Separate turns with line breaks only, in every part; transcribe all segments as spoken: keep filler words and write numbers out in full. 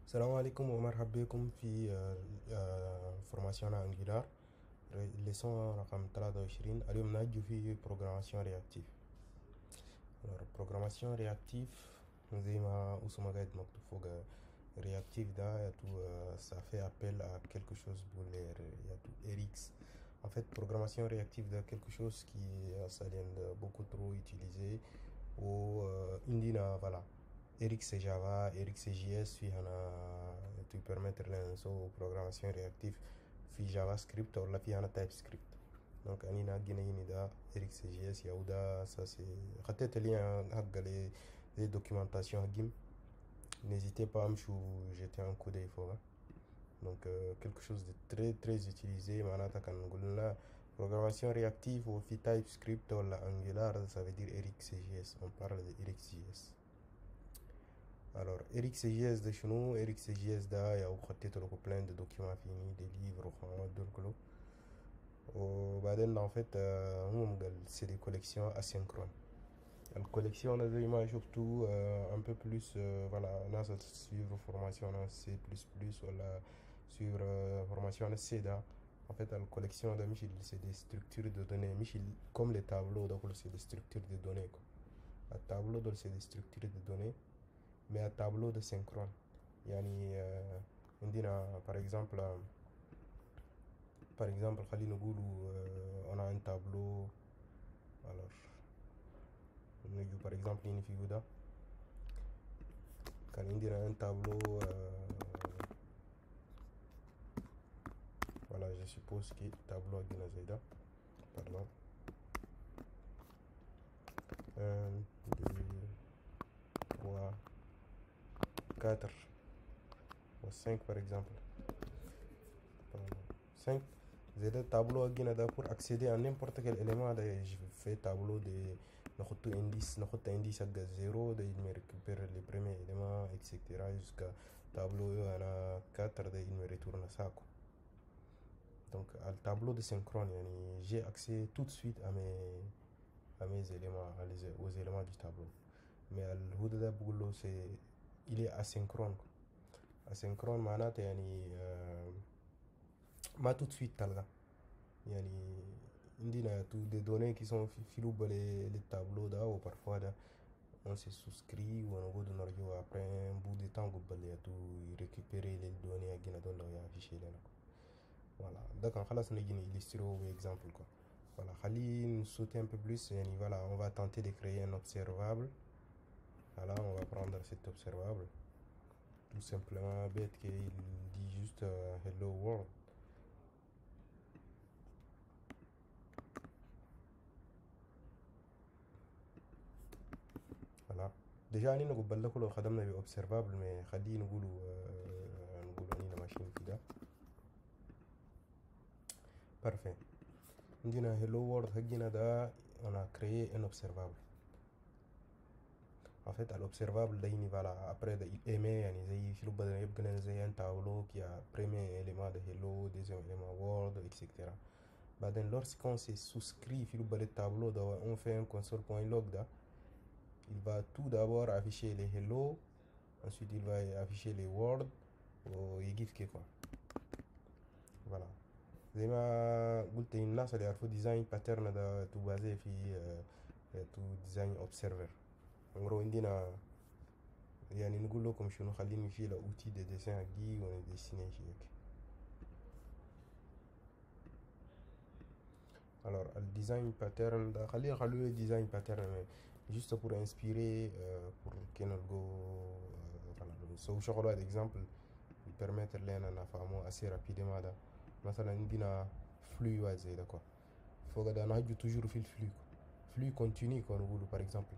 السلام عليكم ومرحبا بكم في آه، آه، فورماسيون انجولار ليسون رقم ثلاثة وعشرين. اليوم نحكي في بروغراماسيون رياكتيف. بروغراماسيون رياكتيف زي ما اسمه قاعد مكتوب فوق réactif là, tout, euh, ça fait appel à quelque chose pour les y a tout R X. En fait, programmation réactive de quelque chose qui euh, ça vient de beaucoup trop utilisé ou euh, indina voilà. R X et Java, R X et J S, puis on a tu permettre l'inso programmation réactive في JavaScript ou la puis on a TypeScript. Donc anina gina da R X et J S yaouda ça c'est خطيت lien حق les les documentations gim. N'hésitez pas à me jeter un coup d'œil. Donc, euh, quelque chose de très très utilisé. La programmation réactive ou TypeScript ou Angular, ça veut dire R X J S. On parle de R X J S. Alors, R X J S de chez nous, R X J S, il y a plein de documents finis, des livres, en fait, c'est des collections asynchrones. La collection des images surtout euh, un peu plus euh, voilà on a suivre formation en C plus plus ou la suivre euh, formation en C D A. En fait la collection de Michel c'est des structures de données Michel comme les tableaux donc c'est des structures de données quoi. Un tableau donc c'est des structures de données mais un tableau de synchrone yani euh, on dit par exemple euh, par exemple euh, on a un tableau alors par exemple une figure quand on dirait un tableau euh, voilà je suppose que tableau de Nazaïda pardon un deux trois quatre cinq par exemple cinq Zeda tableau Guinada pour accéder à n'importe quel élément de, je fais tableau de notre indice notre indice à zéro de il me récupère les premiers éléments etc jusqu'à tableau on a quatre de il me retourne ça quoi. Donc à le tableau de synchrone j'ai accès tout de suite à mes à mes éléments à les, aux éléments du tableau mais le Houda Boulot c'est il est asynchrone quoi. Asynchrone manat yani euh, ما tout de suite talga yani indina tout des données qui sont filou les les tableaux là ou parfois là, on se souscrit ou on go de après un bout de temps go balé tout récupérer les données à gina don ya afficher là voilà d'accord خلاص نجي illustrer exemple quoi. Voilà خلينا sauter un peu plus yani voilà on va tenter de créer un observable. Voilà on va prendre cet observable tout simplement bête qu'il dit juste uh, hello world. Voilà. Déjà nous نقول لكم لو خدمنا بobservable mais خلينا نقولوا آه نقول علينا ماشيين كده. Parfait. عندنا hello world حقنا ده on a créé un observable. En fait l'observable ده يعني voilà après ده émet يعني زي في لو يبقى زي un tableau qui a premier élément de hello deuxième élément world et cetera. بعدين lorsqu'on se souscrit في لو le tableau ده on fait un console.log ده il va tout d'abord afficher les hello, ensuite il va afficher les words ou يجيب كيف quoi. Voilà. زي ما قلت الناس اللي يعرفوا ديزاين باترن ده تو بازي في تو ديزاين اوبسيرفر. en gros عندنا يعني نقول لكم شنو خليني في الاوتي دي ديسين حقي ونديسيني شيك. Alors le design pattern ده خليه خلوه design pattern juste pour inspirer euh, pour qu'on go euh, voilà so شغله d'exemple il permettre لنا نفهمه assez rapidement ده مثلا عندنا flux واحد زي ده quoi فوق ده نحجو toujours في الفلux flux continu quoi نقوله par exemple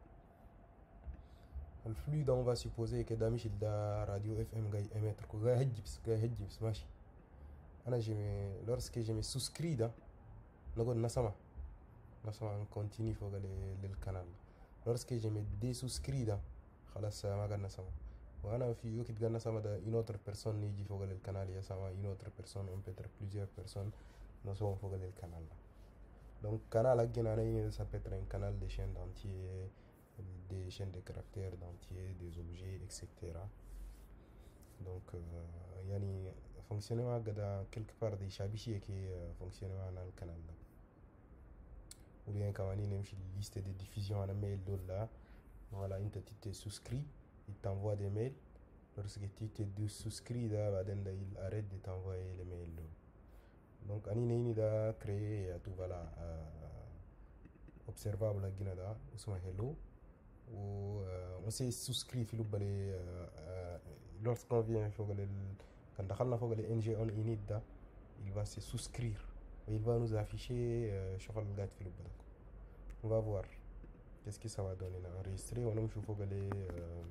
الفلux ده on va supposer que ده مش ده راديو اف ام جاي émettre quoi جاي هجبس جاي هجبس ماشي انا جمي lorsque je me souscris ده نقول نسمع نسمع continue فوق للقناة. lorsque je me désouscris ده خلاص ما قلنا سما وانا في وقت قلنا سما ده une autre personne يجي فوق القناة يسمع une autre personne on peut être plusieurs personnes نسوهم فوق القناة. donc canal حقنا أنا ça peut être un canal de chaînes d'entier des chaînes de caractères d'entier des objets etc. donc donc euh, yani fonctionnement gada quelque part des chabichi qui euh, fonctionnement dans le canal là. Ou bien quand on a une liste de diffusion à la mail là, voilà, une petite souscrit, il t'envoie des mails. Lorsque tu te souscris là, il arrête de t'envoyer les mails là. Donc on a créé tout voilà euh, observable là guinada ou hello ou euh, on s'est souscrit في لبالي euh, euh, lorsqu'on vient فوق ال quand دخلنا فوق ال N G on init da il va se souscrire et il va nous afficher شغل قاعد في لبالك. On va voir qu'est-ce que ça va donner là. Enregistrer on نمشي فوق ال euh,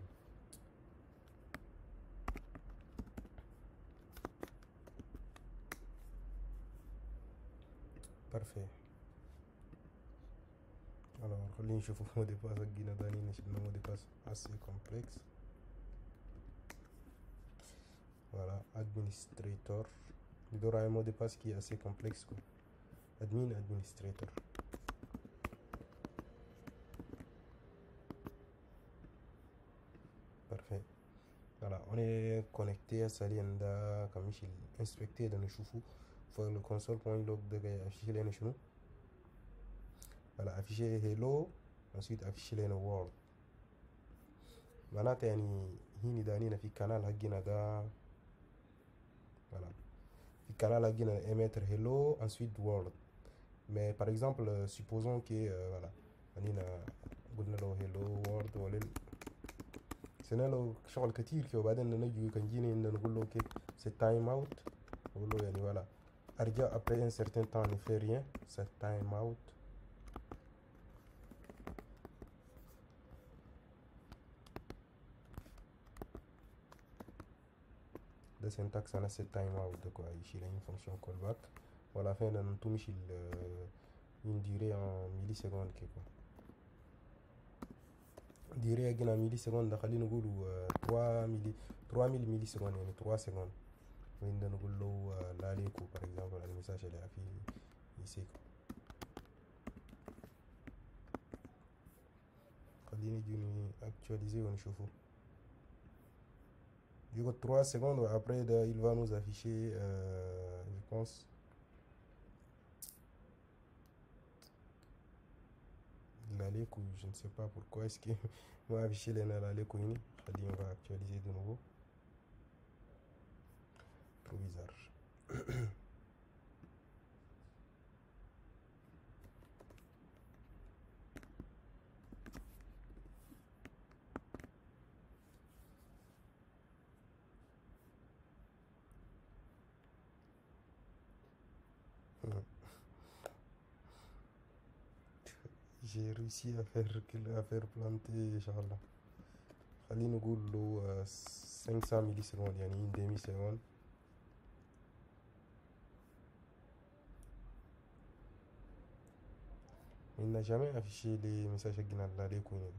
parfait. Alors خلينا نشوف mot de passe حقنا تاني نشيل mot de passe assez complexe. Voilà, administrator. Il y aura un mot de passe qui est assez complexe quoi. Admin administrator. Parfait. Voilà, on est connecté à Salienda comme il inspecté dans le choufou. Faut le console.log de afficher les notions. Voilà, afficher hello, ensuite afficher les word. Maintenant, يعني هنا دانينا في canal حقنا ده. Voilà. في canal حقنا émettre hello, ensuite word. Mais par exemple, supposons que euh, voilà, هنا قلنا له hello word ولا سنة لو شغل كتير كي وبعدين نجي كان جيني إن نقول له كيف c'est time out نقول له يعني voilà أرجع après un certain temps ne fait rien c'est time out. Le syntaxe أنا c'est time out de quoi يشيل une fonction callback voilà fin d'un tout يشيل une durée en millisecondes كي quoi durée أجينا millisecondes خلينا نقوله trois milli trois mille millisecondes يعني trois secondes. وين نقول له لا ليكو par exemple المساج اللي في يسيكو خليني يجوني actualiser ونشوفه. Du coup trois secondes après de, il va nous afficher euh, je pense la léco, je ne sais pas pourquoi est-ce qu'il va afficher la léco ini. On va actualiser de nouveau. Trop bizarre. J'ai réussi à faire à faire planter Inch'Allah. خلينا نقول له cinq cents millisecondes يعني une demi seconde. Il n'a jamais affiché les messages qui n'ont pas les couilles.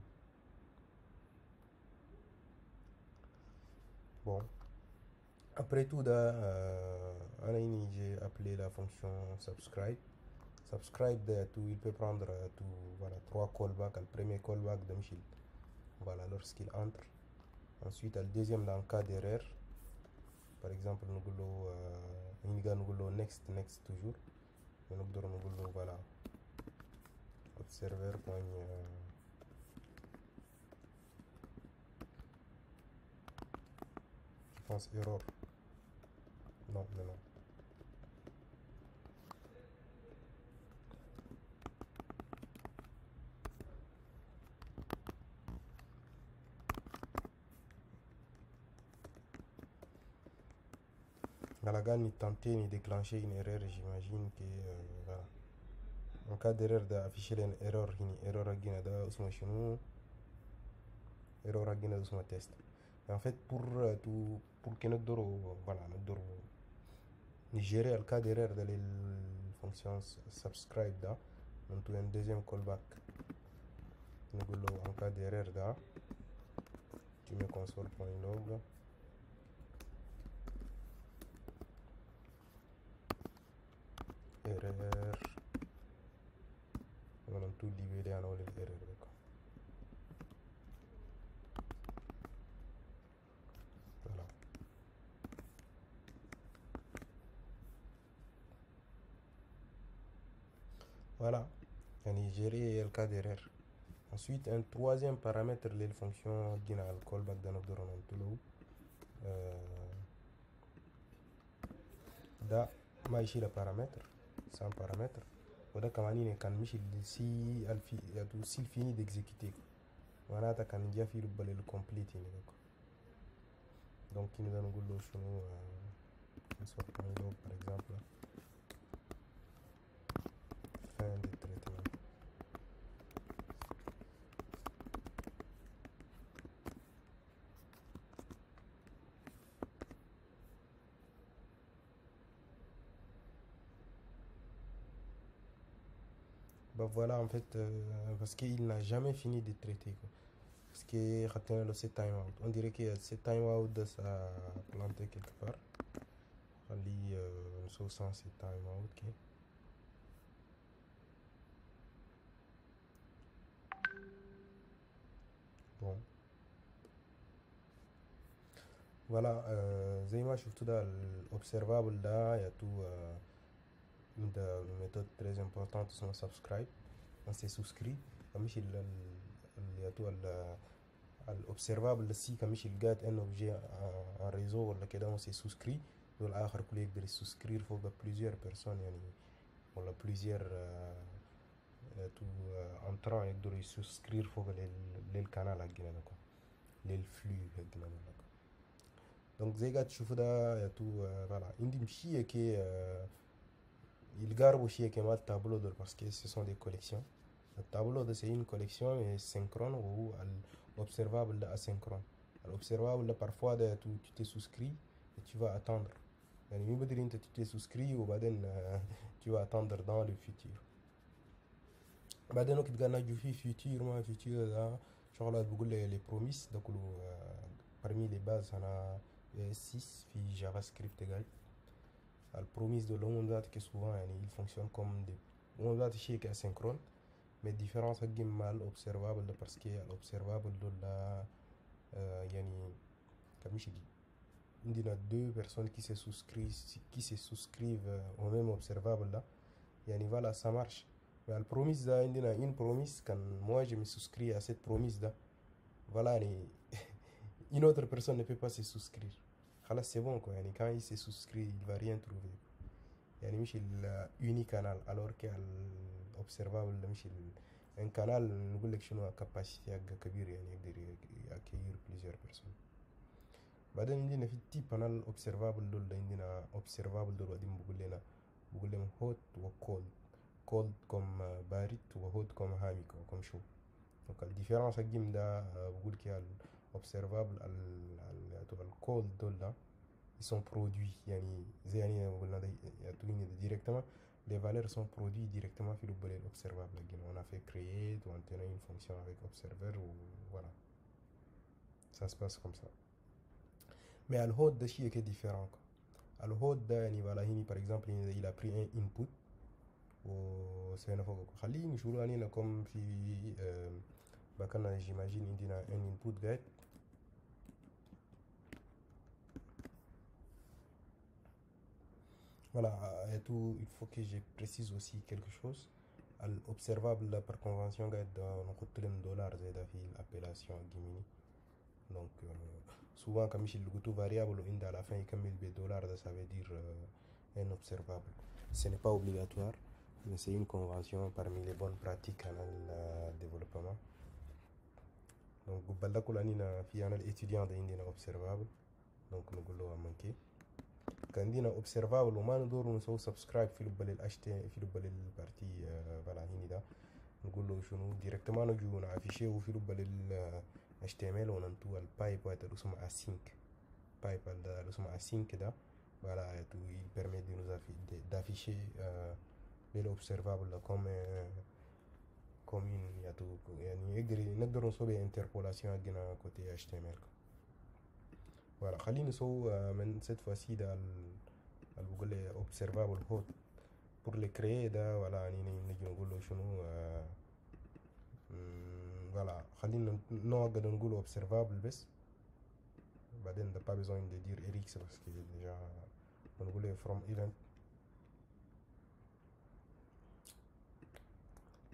Bon. Après tout, euh, j'ai appelé la fonction subscribe. Subscribe de tout, il peut prendre tout, voilà, trois callbacks. Le premier callback de Michel, voilà, lorsqu'il entre. Ensuite, le deuxième dans le cas d'erreur. Par exemple, nous voulons, euh, nous voulons next, next toujours. Nous voulons, voilà, observer. Euh, je pense erreur. Non, non, non. Galagan ni tenté ni déclencher une erreur, j'imagine que euh, voilà. En cas d'erreur d'afficher une erreur, une erreur à guinée de erreur à guinée de test. En fait, pour euh, tout pour que nous devons voilà nous gérer le cas d'erreur de la fonction subscribe da, nous avons un deuxième callback. Nous avons en cas d'erreur da, tu mets console.log. Erreur. On a tout libéré en haut de l'erreur. Voilà. voilà يعني gérer le cas d'erreur. Ensuite un troisième paramètre les fonctions qui n'a le callback dans notre domaine ده ما يشيل بارامتر سام بارامتر وده كمان كان مش السي الفي يعني سي الفيني ديكزيكيتيف معناتها كان جا في لبل الكومبليت يعني دونك نقدر نقول له شنو نصور له par exemple fin de traitement. Bah voilà en fait euh, parce qu'il n'a jamais fini de traiter quoi. Parce que retenez le set time out. On dirait qu'il y a set time out de sa planté quelque part. Ali euh, sous sens set time out ok. Bon voilà euh, زي ما شفتوا ده الobservable ده يعطوا euh, une des méthodes très importantes sont subscribe. On s'est souscrit كمش ال اللي يعطوا الobservable السي كمش الجات ان objet en réseau ولا كده on s'est souscrit دول آخر كل يقدر يسوسكرير فوق plusieurs personnes يعني ولا plusieurs تو انترا يقدروا يسوسكرير فوق للقناة حقنا لكم للفلو حقنا لكم. Donc زي قاعد تشوفوا ده يعطوا voilà عندي مشي كي il garde aussi que tableau de parce que ce sont des collections. Le tableau de c'est une collection mais synchrone ou observable asynchrone. L'observable parfois de, tu, tu te souscris et tu vas attendre. يعني مين بدري انت tu te souscris وبعدين tu vas attendre dans le futur. بعدين وقت قلنا جو في futur ما futur ده شغلات بقول لي les promises ده كله parmi les bases أنا six في جافا سكريبت قاعد. Le promise de l'homme que souvent il fonctionne comme des on va dire que asynchrone mais différence avec mal observable parce que l'observable de la yani comme je dis il y a deux personnes qui se souscrivent qui se souscrivent au même observable là yani voilà ça marche mais le promise là il y a une promesse quand moi je me souscris à cette promesse là voilà une autre personne ne peut pas se souscrire. C'est bon quoi, quand il se souscrit, il ne va rien trouver. يعني مش اليوني canal alors que l'observable مش un canal نقول لك شنو capacité كبير يعني يقدر accueillir plusieurs personnes. بعدين عندنا في تي panel observable دول عندنا observable دول بعدين بقول لنا بقول لهم hot و cold cold comme بارد و hot comme حامي comme chaud. donc la différence حقهم ده بقول كي observable al cold دول ده ils sont produits يعني زي يعني قلنا ده يعطوني directement les valeurs sont produits directement في l'observable on a fait créer on a une fonction avec observer ou voilà ça se passe comme ça mais le hot ده شيء كده différent le hot ده يعني voilà هنا par exemple il a pris un input وسينا فوق خليه نشوف علينا comme في بكنا j'imagine عندنا un input guide. Voilà, et tout, il faut que je précise aussi quelque chose. L'observable par convention est dans le dollar de l'appellation Gimini. Donc, euh, souvent, comme il y a une variable, à la fin, il y a des dollars, ça veut dire euh, un observable. Ce n'est pas obligatoire, mais c'est une convention parmi les bonnes pratiques dans le développement. Donc, il y a un étudiant qui est observable. Donc, nous allons manquer. كان عندنا observable وما ندور نسوي subscribe في لبل الاشت في لبل البارتي فلا هني ده نقول له شنو ديريكتومون نجو نافيشيو في لبل ال إتش تي إم إل وننتو البايب وات اسمه async بايب اللي اسمه async ده فلا تو il permet de nous d'afficher les observables comme comme une يعني يقدر نقدر نسوي interpolation عندنا côté إتش تي إم إل. voilà خلينا نسوي من cette fois-ci ده اللي بقول لي observable hot pour le créer ده ولا يعني نجي نقول له شنو voilà خلينا نقعد نقول observable بس بعدين ده pas besoin de dire Rx parce que déjà on نقول from event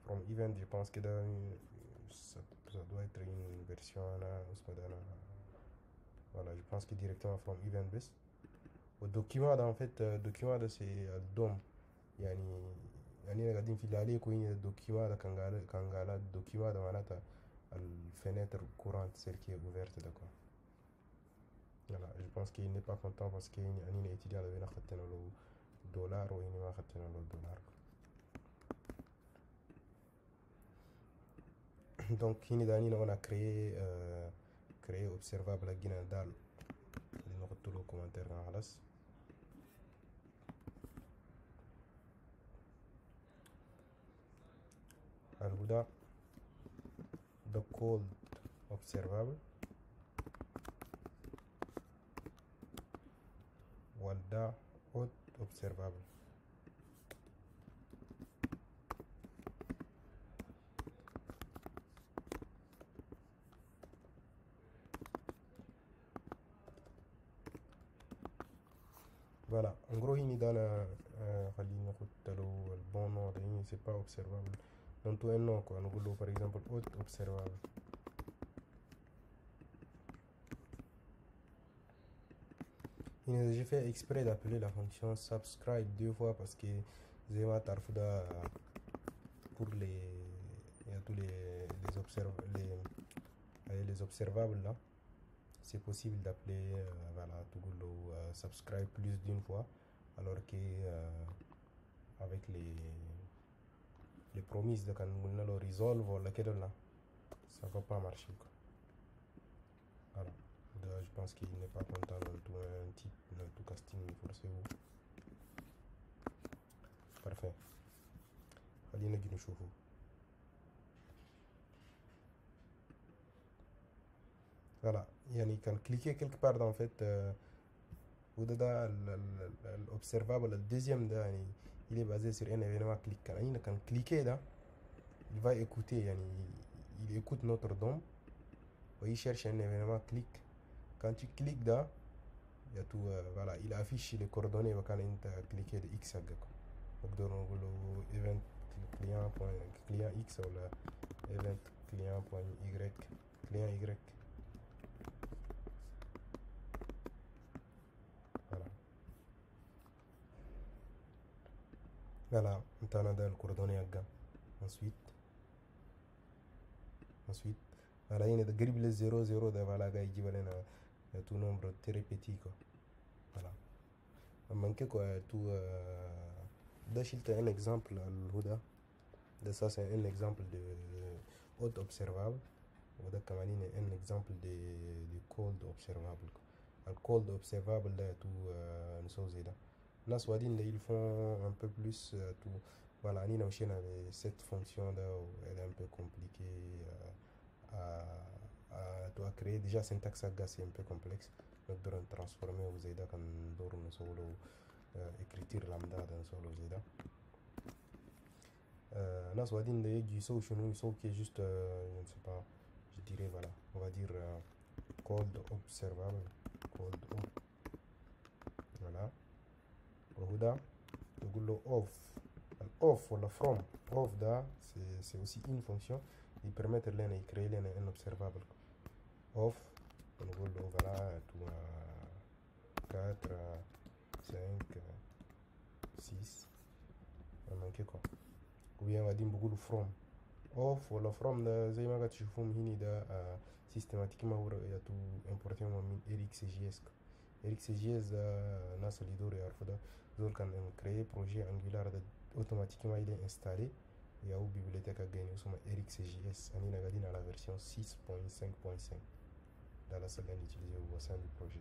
from event je pense que dans ça, ça doit être une version là, voilà je pense que directement from event base au document en fait document c'est dom يعني يعني قاعدين في اللي كوين الدوكيما كان قال كان قال الدوكيما ده معناتها الفenêtre courante celle qui est ouverte d'accord. Voilà, je pense qu'il n'est pas content parce qu'il y a un étudiant qui a fait le dollar ou il n'a pas fait le dollar. Donc ici on a créé euh, créé observable là dans le commentaire dans la الهدى the cold observable والدا hot observable. Voilà, en gros il dans la le bon nom c'est pas observable dans tout un nom quoi. Nous par exemple hot observable. J'ai fait exprès d'appeler la fonction subscribe deux fois parce que Zema Tarfuda pour les il y a tous les les, observ les, les observables là c'est possible d'appeler euh, voilà tout le euh, subscribe plus d'une fois alors que euh, avec les les promises de quand on le resolve ou le là ça va pas marcher quoi. Voilà. Je pense qu'il n'est pas content dans tout un type, dans tout casting forcément. Parfait. Allez, nous chauffe. Voilà. Yani quand cliquer quelque part en fait, euh, l'observable, le deuxième yani, il est basé sur un événement clic. Quand cliquer là, il va écouter, yani, il écoute notre dom, il cherche un événement clic. Quand tu cliques là, il y a tout, euh, voilà, il affiche les coordonnées quand tu as cliqué de X. Donc, dans le event client client X ou le event client Y, client Y. Voilà. Voilà, on a dans le coordonnées. Ensuite, ensuite, voilà, il y a des gribles zéro zéro de voilà, il y a tout nombre très petit quoi. Voilà. On manque quoi tout euh, c'est un exemple de ça c'est un exemple de hot observable ou de un exemple de, de cold observable. Le cold observable là tout euh, nous sommes là. Là soit dit ils font un peu plus euh, tout voilà ni nous avec cette fonction là elle est un peu compliquée euh, à, à, à créer déjà syntaxe à c'est un peu complexe donc de transformer aux aida quand nous solo euh, écriture lambda dans solo zeda euh, là soit dit du saut chez nous saut qui est juste euh, je ne sais pas je dirais voilà on va dire euh, cold observable cold op. Voilà Huda le off off ou la from off da c'est aussi une fonction qui permet de créer un observable off on voilà tout quatre cinq six on manque quoi ou bien on va dire beaucoup de from off ou la from da zai maga tu fum hini da systématiquement il y a tout importé mon rxjs rxjs da na solidor et arfoda zol kan créer projet angular automatiquement il est installé il y a une bibliothèque à gagner sur rxjs on est dans la version six point cinq point cinq dans la salle utilisée au sein du projet.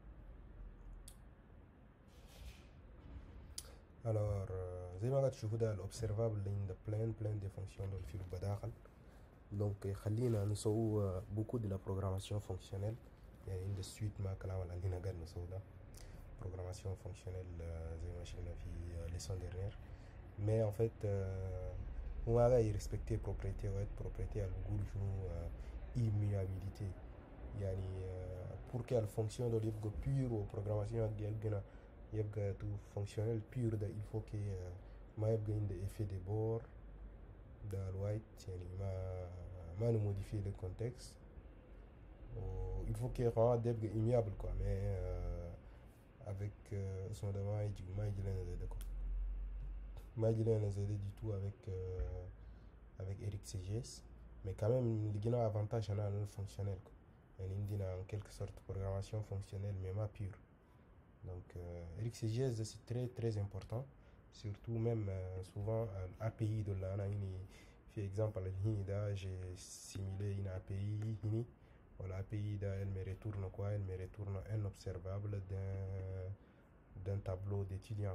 Alors زي ما قاعد تشوفوا ده الobservable عند plein plein de fonctions dans في البداخل donc خلينا نسوي beaucoup de la programmation fonctionnelle يعني عند suite ما كلام اللي هنا قاعد نسوي ده programmation fonctionnelle زي ما شفنا في leçon dernière mais en fait on va respecter propriété ouais propriété à l'outil شنو immuabilité يعني pour qu'elle fonctionne dans le pur ou programmation يبقى يبقى tout fonctionnel pur il faut que ما يبقى عنده effet de bord dans le white يعني ما ما modifier le contexte. Il faut qu'il y ait vraiment des immuable quoi, mais euh, avec euh, son demande il m'a dit l'un quoi m'a dit l'un du tout avec euh, avec Eric C G S, mais quand même il y a un avantage en un fonctionnel quoi. Il y a en quelque sorte programmation fonctionnelle mais pas pure. Donc euh, Eric C G S c'est très très important, surtout même euh, souvent A P I de là par exemple j'ai simulé une A P I hini. L'A P I elle me retourne quoi? Elle me retourne un observable d'un d'un tableau d'étudiant.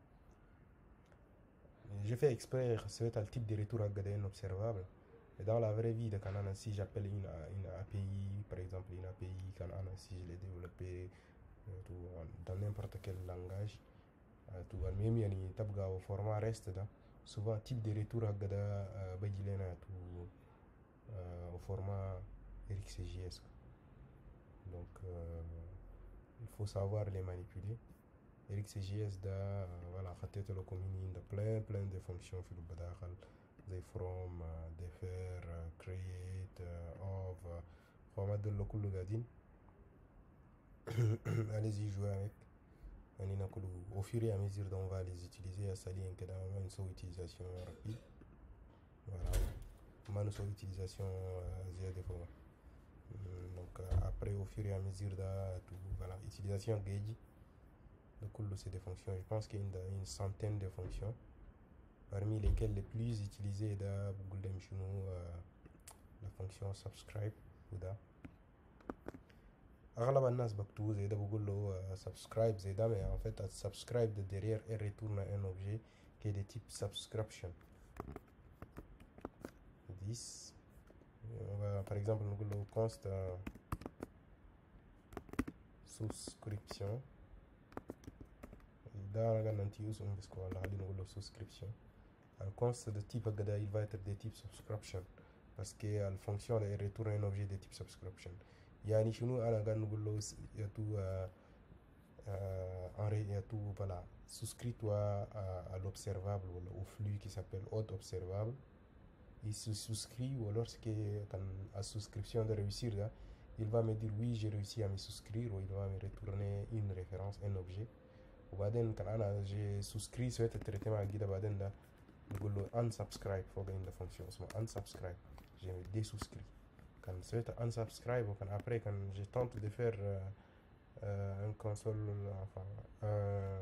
Je fais exprès c'est le type de retour à un observable. Et dans la vraie vie de Canana, si j'appelle une, une A P I, par exemple une A P I Canana, si je l'ai développée dans n'importe quel langage, tout même yani tabga au format reste da souvent type de retour à gada bagilena tout au format R X J S. Donc euh, il faut savoir les manipuler. R X J S da voilà خطيت له commune de plein plein de fonctions في البداخل زي from defer create of format de كله قاعدين allez-y jouer avec. Au fur et à mesure dont on va les utiliser, ça ligne que dans une seule utilisation rapide. Voilà, une seule utilisation zéro de fois. Donc après au fur et à mesure de tout, voilà, utilisation gauge. Donc c'est des fonctions. Je pense qu'il y a une centaine de fonctions, parmi lesquelles les plus utilisées de Google Machine, la fonction subscribe ou da. أغلب الناس بكتبوا زي ده بقول له subscribe زي ده, mais en fait à subscribe de derrière elle retourne un objet qui est de type subscription. dix va, par exemple نقول له const subscription ده أنا قلنا use on بس كوالله خلينا نقول له subscription. Le const de type il va être de type subscription parce que la fonction elle retourne un objet de type subscription. يعني شنو أنا قاعد نقول له يا تو en il y a tout voilà souscrit toi à, à l'observable ou au flux qui s'appelle hot observable. Il se souscrit ou lorsque quand la souscription de réussir là, il va me dire oui j'ai réussi à me souscrire ou il va me retourner une référence, un objet. Ou بعدين quand أنا j'ai souscrit sur ce traitement guide بعدين là نقول له unsubscribe faut gagner la fonction اسمه unsubscribe, j'ai désouscrit. Quand c'est unsubscribe ou quand après quand je tente de faire euh, euh, un console enfin euh,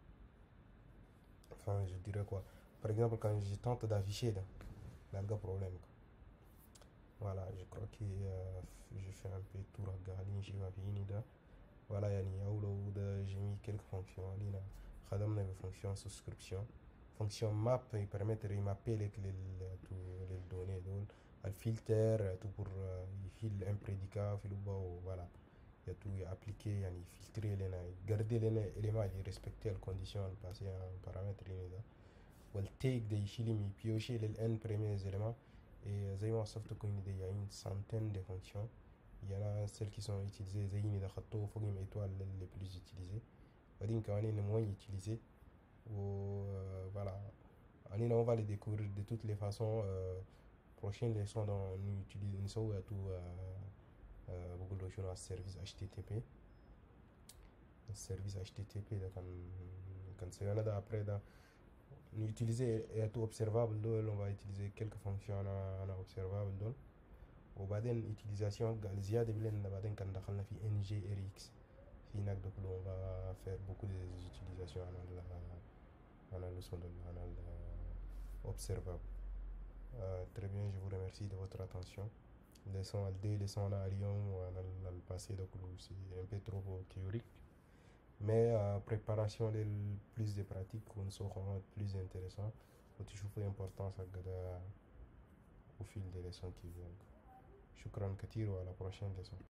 enfin je dirais quoi, par exemple quand je tente d'afficher là il y a un problème quoi. Voilà, je crois que euh, je fais un peu tour à Galin j'ai fini là. Voilà yani أولو j'ai mis quelques fonctions لينا خدمنا بفونction souscription. Fonction map il permet de remapper les, les, les données دول. Le filtre tout pour il file un prédicat voilà il y a tout appliqué yani filtrer les garder les éléments et respecter les conditions passer en paramètre ou le take de il piocher les n premiers éléments et زي ما وصفت لكم il y a une centaine de fonctions. Il y en a celles qui sont utilisées زي اللي خطوه فوق étoiles les plus utilisées ودين كمان les moins utilisées ou voilà on va les découvrir de toutes les façons. euh, prochaine leçon dans nous utilisons tout Google Document service H T T P service H T T P quand quand c'est là après nous utiliser tout observable on va utiliser quelques fonctions en observable donc au بعدين utilisation زيادة بلين بعدين كان دخلنا في N G R X في هناك donc on va faire beaucoup d'utilisations en la leçon de observable. Euh, très bien, je vous remercie de votre attention. Leçon deux leçons à Lyon dans le passé donc c'est un peu trop théorique, mais euh, préparation de plus de pratiques on sera plus intéressant وتشوفوا l'importance au fil des leçons qui viennent. شكرا كثير وعلى la prochaine leçon.